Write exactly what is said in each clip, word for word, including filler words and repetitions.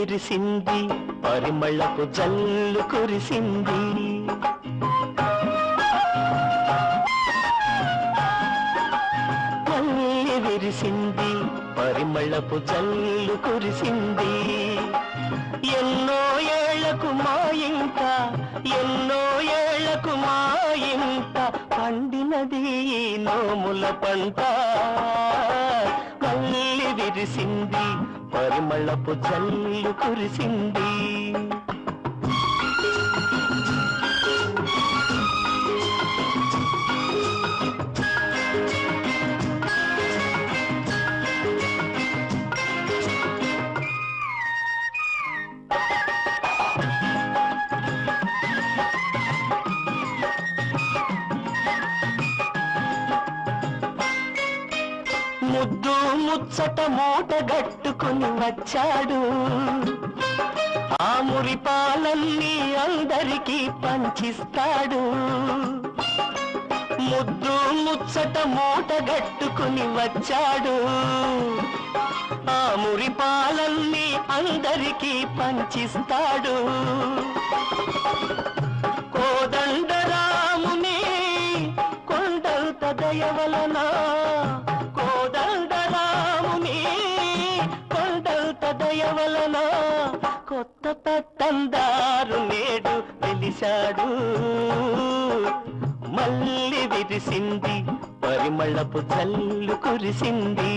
విరిసింది పరిమళపు జల్లు కురిసింది మళ్ళీ విరిసింది పరిమళపు జల్లు కురిసింది ఎన్నో ఏళ్లకు మా ఇంట ఎన్నో ఏళ్లకు మా ఇంట పండినది నోముల పంట మళ్ళీ విరిసింది పరిమళపు జల్లు కురిసింది ముద్దు ముచ్చట మూట గట్టుకుని వచ్చాడు ఆ మురిపాలన్నీ అందరికీ పంచిస్తాడు ముద్దు ముచ్చట మూట గట్టుకుని వచ్చాడు ఆ మురిపాలన్నీ అందరికీ పంచిస్తాడు కోదండరాముని కొండంత దయవలన దయవలన కొత్త పట్టందారు నేడు వెలిశాడు మళ్ళీ విరిసింది పరిమళపు జల్లు కురిసింది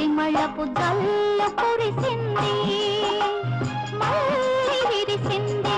పరిమళపు జల్లు కురిసింది మళ్ళీ విరిసింది